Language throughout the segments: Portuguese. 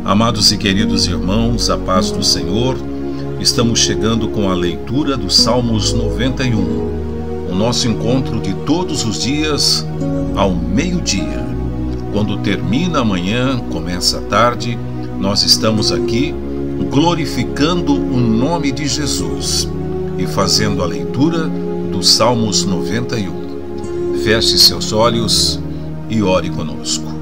Amados e queridos irmãos, a paz do Senhor, estamos chegando com a leitura dos Salmos 91, o nosso encontro de todos os dias ao meio-dia. Quando termina a manhã, começa a tarde, nós estamos aqui glorificando o nome de Jesus e fazendo a leitura dos Salmos 91. Feche seus olhos e ore conosco.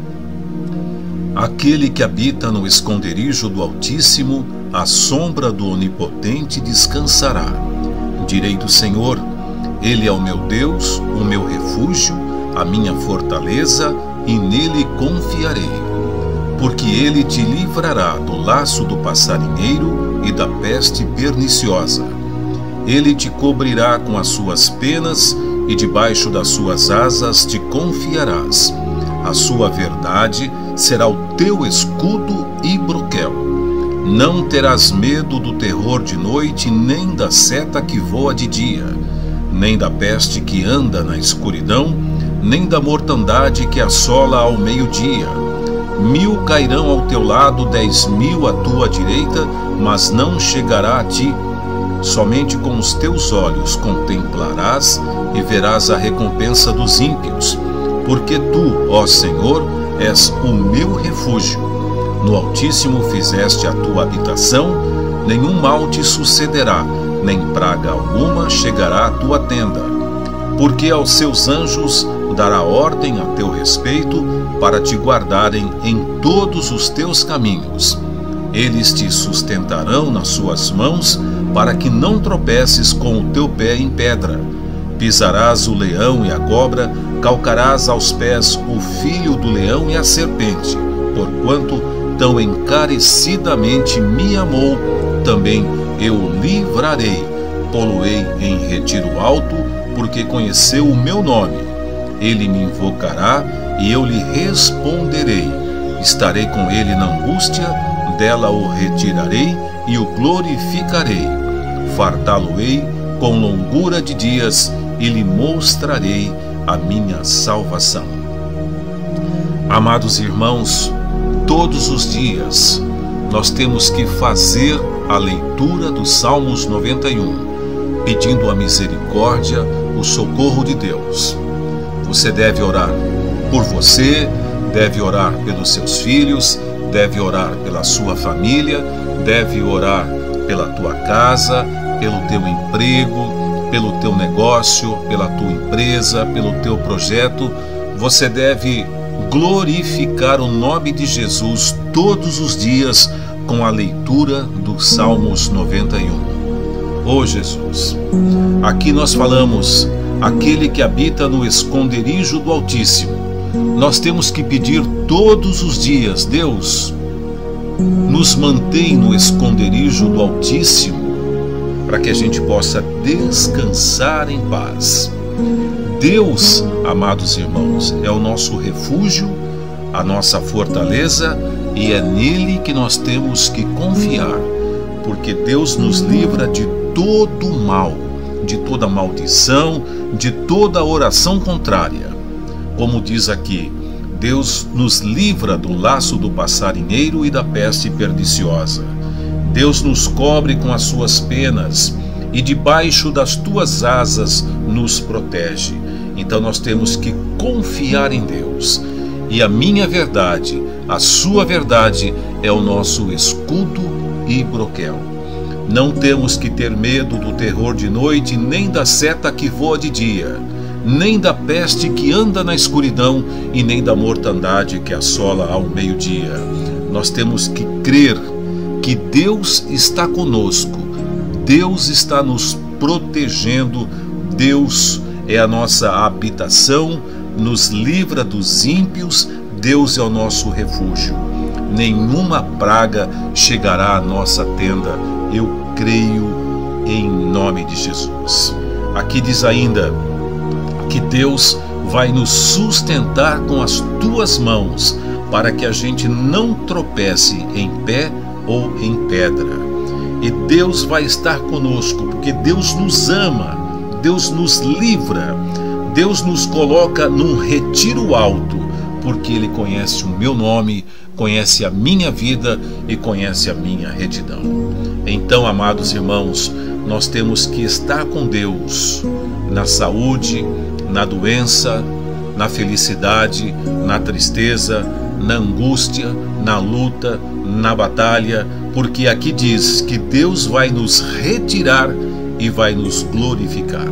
Aquele que habita no esconderijo do Altíssimo, à sombra do Onipotente descansará. Direi do Senhor, Ele é o meu Deus, o meu refúgio, a minha fortaleza, e nele confiarei. Porque Ele te livrará do laço do passarinheiro e da peste perniciosa. Ele te cobrirá com as suas penas, e debaixo das suas asas te confiarás. A sua verdade será o teu escudo e broquel. Não terás medo do terror de noite, nem da seta que voa de dia, nem da peste que anda na escuridão, nem da mortandade que assola ao meio-dia. 1000 cairão ao teu lado, 10.000 à tua direita, mas não chegará a ti. Somente com os teus olhos contemplarás e verás a recompensa dos ímpios. Porque tu, ó Senhor, és o meu refúgio. No Altíssimo fizeste a tua habitação, nenhum mal te sucederá, nem praga alguma chegará à tua tenda. Porque aos seus anjos dará ordem a teu respeito, para te guardarem em todos os teus caminhos. Eles te sustentarão nas suas mãos, para que não tropeces com o teu pé em pedra. Pisarás o leão e a cobra, calcarás aos pés o filho do leão e a serpente. Porquanto tão encarecidamente me amou, também eu o livrarei. Pô-lo-ei em retiro alto, porque conheceu o meu nome. Ele me invocará e eu lhe responderei. Estarei com ele na angústia, dela o retirarei e o glorificarei. Fartá-lo-ei com longura de dias e lhe mostrarei a minha salvação. Amados irmãos, todos os dias nós temos que fazer a leitura dos Salmos 91, pedindo a misericórdia, o socorro de Deus. Você deve orar por você, deve orar pelos seus filhos, deve orar pela sua família, deve orar pela tua casa, pelo teu emprego, pelo teu negócio, pela tua empresa, pelo teu projeto. Você deve glorificar o nome de Jesus todos os dias com a leitura dos Salmos 91. Ô Jesus, aqui nós falamos, aquele que habita no esconderijo do Altíssimo. Nós temos que pedir todos os dias, Deus, nos mantém no esconderijo do Altíssimo, para que a gente possa descansar em paz. Deus, amados irmãos, é o nosso refúgio, a nossa fortaleza, e é nele que nós temos que confiar, porque Deus nos livra de todo mal, de toda maldição, de toda oração contrária. Como diz aqui, Deus nos livra do laço do passarinheiro e da peste perniciosa. Deus nos cobre com as suas penas e debaixo das tuas asas nos protege. Então nós temos que confiar em Deus. E a minha verdade, a sua verdade é o nosso escudo e broquel. Não temos que ter medo do terror de noite, nem da seta que voa de dia, nem da peste que anda na escuridão e nem da mortandade que assola ao meio-dia. Nós temos que crer que Deus está conosco, Deus está nos protegendo, Deus é a nossa habitação, nos livra dos ímpios, Deus é o nosso refúgio. Nenhuma praga chegará à nossa tenda, eu creio em nome de Jesus. Aqui diz ainda que Deus vai nos sustentar com as tuas mãos, para que a gente não tropece em pé ou em pedra. E Deus vai estar conosco, porque Deus nos ama, Deus nos livra, Deus nos coloca num retiro alto, porque Ele conhece o meu nome, conhece a minha vida e conhece a minha retidão. Então, amados irmãos, nós temos que estar com Deus na saúde, na doença, na felicidade, na tristeza, na angústia, na luta, na batalha, porque aqui diz que Deus vai nos retirar e vai nos glorificar.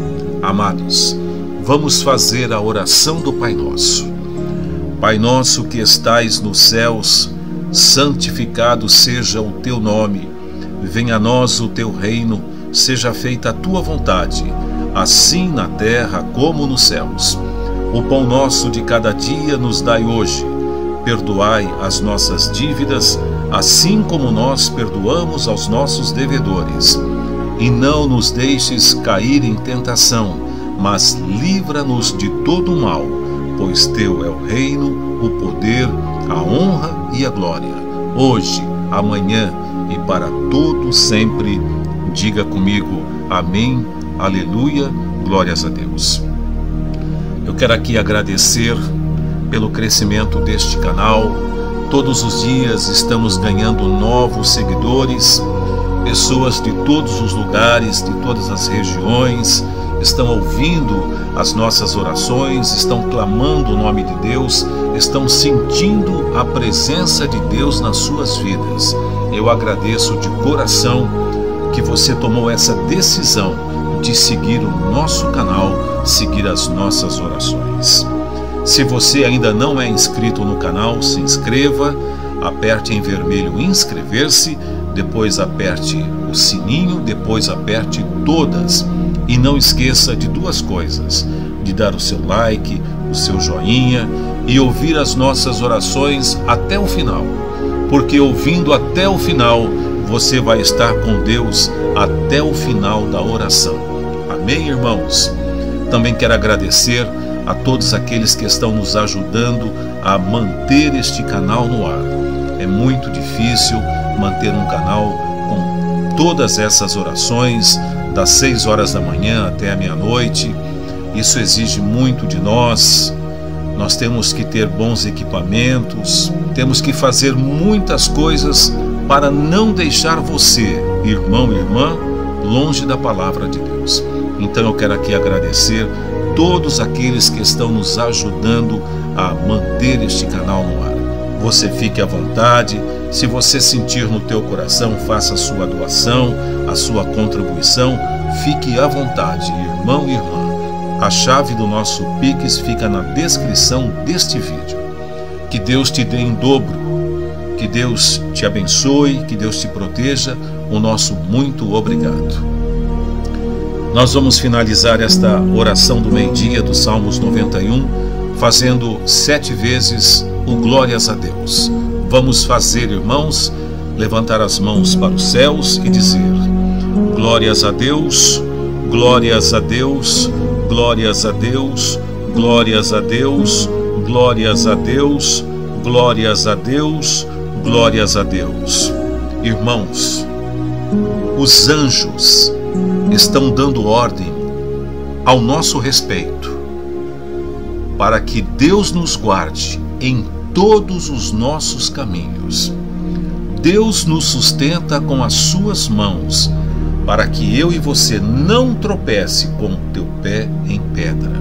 Amados, vamos fazer a oração do Pai Nosso. Pai nosso que estais nos céus, santificado seja o teu nome. Venha a nós o teu reino, seja feita a tua vontade, assim na terra como nos céus. O pão nosso de cada dia nos dai hoje. Perdoai as nossas dívidas, assim como nós perdoamos aos nossos devedores. E não nos deixes cair em tentação, mas livra-nos de todo o mal, pois teu é o reino, o poder, a honra e a glória, hoje, amanhã e para todo sempre. Diga comigo, amém, aleluia, glórias a Deus. Eu quero aqui agradecer pelo crescimento deste canal. Todos os dias estamos ganhando novos seguidores, pessoas de todos os lugares, de todas as regiões, estão ouvindo as nossas orações, estão clamando o nome de Deus, estão sentindo a presença de Deus nas suas vidas. Eu agradeço de coração que você tomou essa decisão de seguir o nosso canal, seguir as nossas orações. Se você ainda não é inscrito no canal, se inscreva, aperte em vermelho inscrever-se, depois aperte o sininho, depois aperte todas. E não esqueça de duas coisas: de dar o seu like, o seu joinha e ouvir as nossas orações até o final. Porque ouvindo até o final, você vai estar com Deus até o final da oração. Amém, irmãos? Também quero agradecer a todos aqueles que estão nos ajudando a manter este canal no ar. É muito difícil manter um canal com todas essas orações, das 6 horas da manhã até a meia-noite. Isso exige muito de nós. Nós temos que ter bons equipamentos, temos que fazer muitas coisas para não deixar você, irmão e irmã, longe da palavra de Deus. Então eu quero aqui agradecer todos aqueles que estão nos ajudando a manter este canal no ar. Você fique à vontade. Se você sentir no teu coração, faça a sua doação, a sua contribuição. Fique à vontade, irmão e irmã. A chave do nosso Pix fica na descrição deste vídeo. Que Deus te dê em dobro, que Deus te abençoe, que Deus te proteja. O nosso muito obrigado. Nós vamos finalizar esta oração do meio-dia do Salmos 91, fazendo 7 vezes o glórias a Deus. Vamos fazer, irmãos, levantar as mãos para os céus e dizer: glórias a Deus, glórias a Deus, glórias a Deus, glórias a Deus, glórias a Deus, glórias a Deus, glórias a Deus. Irmãos, os anjos estão dando ordem ao nosso respeito para que Deus nos guarde em todos os nossos caminhos. Deus nos sustenta com as suas mãos para que eu e você não tropece com o teu pé em pedra.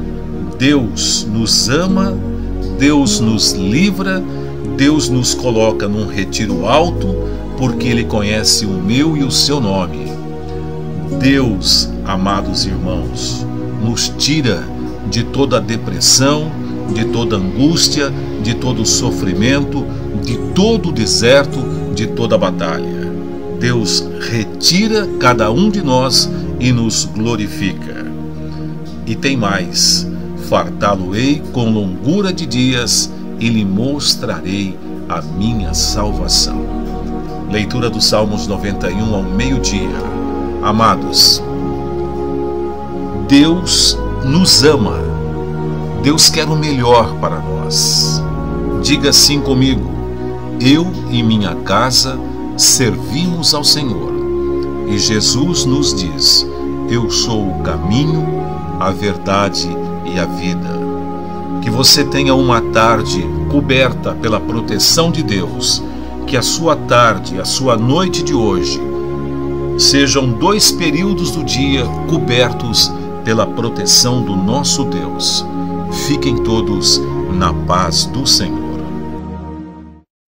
Deus nos ama, Deus nos livra, Deus nos coloca num retiro alto porque Ele conhece o meu e o seu nome. Deus, amados irmãos, nos tira de toda depressão, de toda angústia, de todo sofrimento, de todo deserto, de toda batalha. Deus retira cada um de nós e nos glorifica. E tem mais: fartá-lo-ei com longura de dias e lhe mostrarei a minha salvação. Leitura do Salmos 91 ao meio-dia. Amados, Deus nos ama. Deus quer o melhor para nós. Diga assim comigo: eu e minha casa servimos ao Senhor. E Jesus nos diz: eu sou o caminho, a verdade e a vida. Que você tenha uma tarde coberta pela proteção de Deus. Que a sua tarde, a sua noite de hoje, sejam 2 períodos do dia cobertos pela proteção do nosso Deus. Fiquem todos na paz do Senhor.